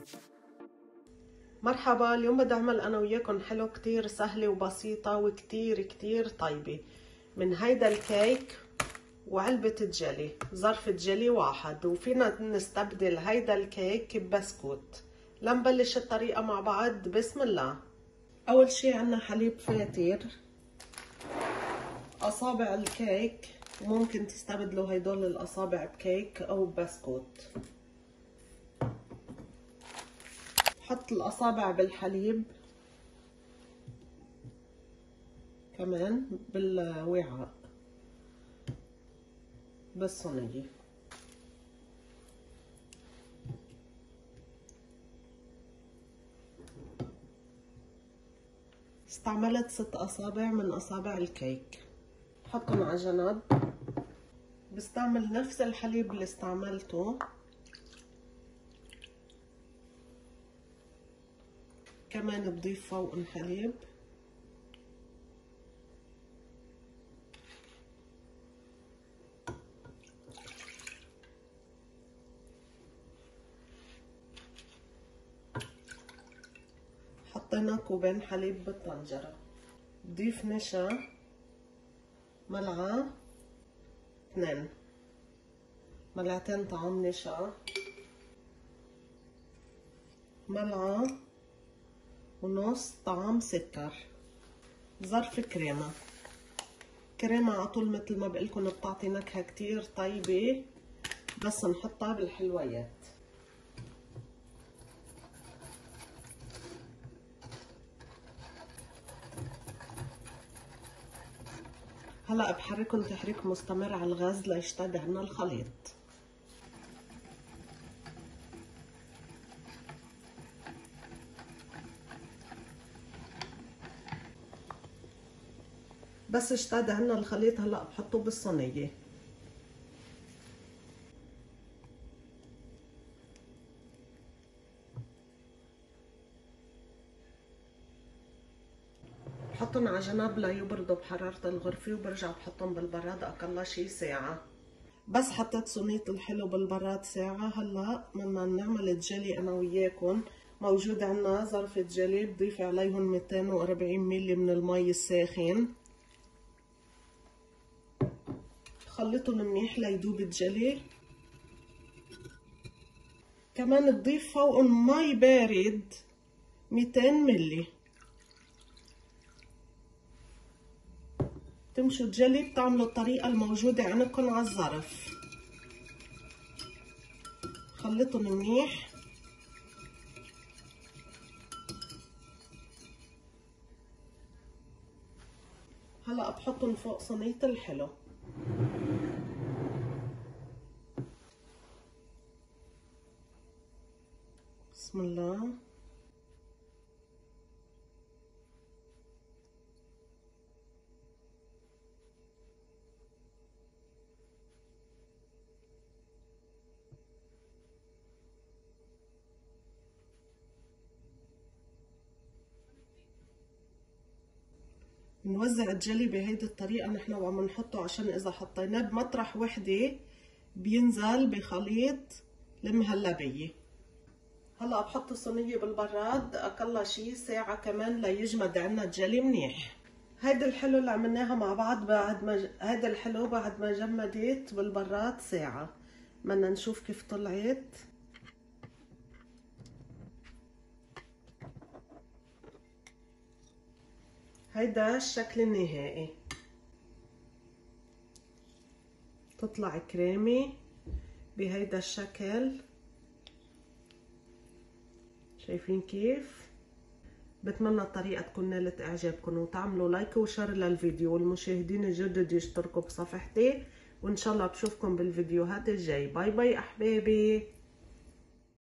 مرحبا، اليوم بدي اعمل انا وياكم حلو كتير سهلة وبسيطة وكتير كتير طيبة من هيدا الكيك وعلبة الجلي، ظرف الجلي واحد، وفينا نستبدل هيدا الكيك ببسكوت. لنبلش الطريقة مع بعض. بسم الله. اول شي عنا حليب فاتر، اصابع الكيك، وممكن تستبدلوا هيدول الاصابع بكيك او بسكوت. حط الاصابع بالحليب كمان بالوعاء بالصينية. استعملت 6 اصابع من اصابع الكيك، حطهم على جنب. بستعمل نفس الحليب اللي استعملته، كمان بضيف فوقهم حليب. حطينا كوبين حليب بالطنجرة. بضيف نشا ملعقة 2 ملعقتين طعام نشا، ملعقة ونص طعام سكر، ظرف كريمة. كريمة عطول مثل ما بقلكن بتعطي نكهة كتير طيبة، بس نحطها بالحلويات. هلا بحركن تحريك مستمر على الغاز ليشتد عنا الخليط. بس اشتد عنا الخليط هلا بحطه بالصينية. بحطهم على جنب ليبردوا بحرارة الغرفة، وبرجع بحطهم بالبراد اقل شي ساعة. بس حطيت صينية الحلو بالبراد ساعة. هلا بدنا نعمل الجلي انا وياكم. موجود عنا ظرفة جلي، بضيف عليهم 240 ملي من المي الساخن. خلطهم منيح ليدوب الجلي. كمان بضيف فوقهم مي بارد 200 ملي. تمشوا الجلي بتعملوا الطريقة الموجودة عندكم على الظرف. خلطهم منيح. هلا بحطهم فوق صينية الحلو. بسم الله. بنوزع الجلي بهيدي الطريقة نحن وعم نحطه، عشان إذا حطيناه بمطرح وحدة بينزل بخليط المهلبية. هلا بحط الصينية بالبراد أقل شي ساعة كمان ليجمد عنا الجلي منيح. هيدا الحلو اللي عملناها مع بعض هيدا الحلو بعد ما جمدت بالبراد ساعة. بدنا نشوف كيف طلعت. هيدا الشكل النهائي. تطلع كريمي بهيدا الشكل. شايفين كيف؟ بتمنى الطريقة تكون نالت اعجابكم، وتعملوا لايك وشير للفيديو، والمشاهدين الجدد يشتركوا بصفحتي، وان شاء الله بشوفكم بالفيديوهات الجاي. باي باي احبابي.